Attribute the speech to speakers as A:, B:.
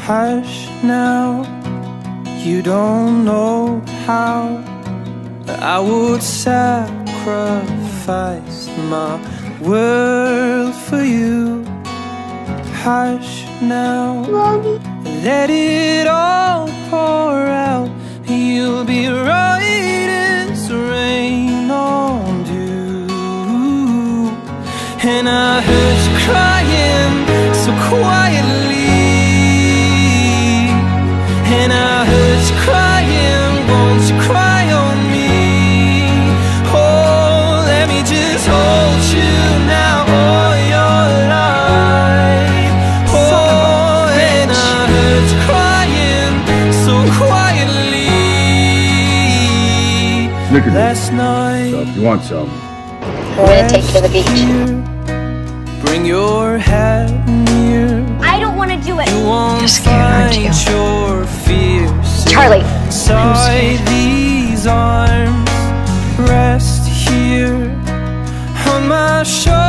A: Hush now, you don't know how I would sacrifice my world for you. Hush now, let it all pour out. You'll be right as rain on dew. And I heard you crying so quietly, and I heard you crying, won't you cry on me? Oh, let me just hold you now all your life. Oh, and I heard you crying so quietly last night.
B: So if you want some.
C: We're gonna take you to the beach.
A: Bring your hat near.
C: I don't want to do it.
A: You won't
C: You're scared, aren't you?
A: find your fears
C: Charlie,
A: inside these arms. Rest here on my shoulder.